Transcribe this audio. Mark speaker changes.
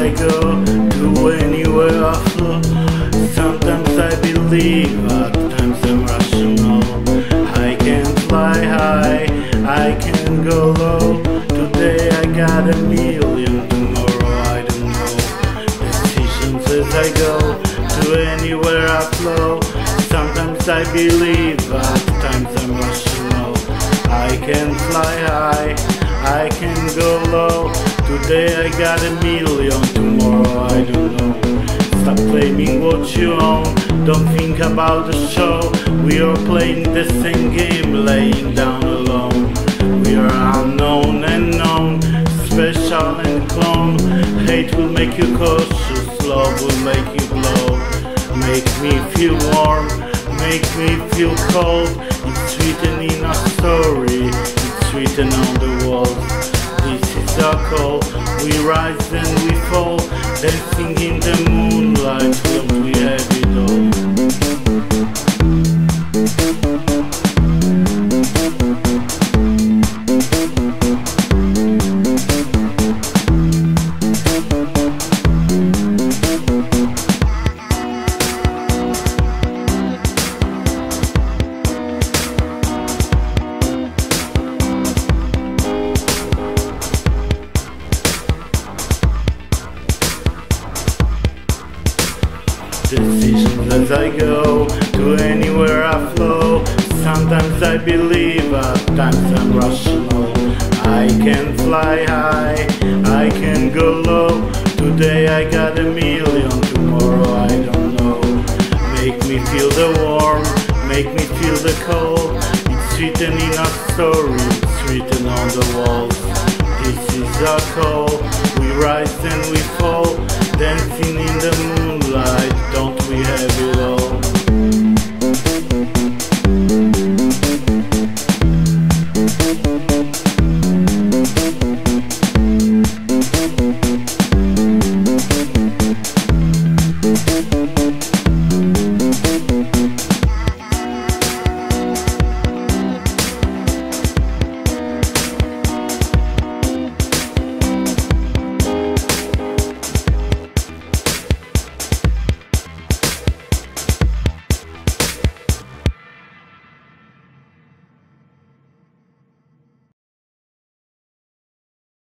Speaker 1: I go, to anywhere I flow. Sometimes I believe, at times I'm rational. I can fly high, I can go low. Today I got a million, tomorrow I don't know. Decisions as I go, to anywhere I flow. Sometimes I believe, at times I'm rational. I can fly high, I can go low. Today I got a million, tomorrow I don't know. Stop claiming what you own, don't think about the show. We are playing the same game, laying down alone. We are unknown and known, special and clone. Hate will make you cautious, love will make you glow. Make me feel warm, make me feel cold. It's written in our story, it's written on the walls. This is our call, we rise and we fall. Dancing in the moonlight, don't we have it all? Decisions as I go, to anywhere I flow. Sometimes I believe, at times I'm rational. I can fly high, I can go low. Today I got a million, tomorrow I don't know. Make me feel the warmth, make me feel the cold. It's written in our story, it's written on the walls. This is our call, we rise and we fall. Dancing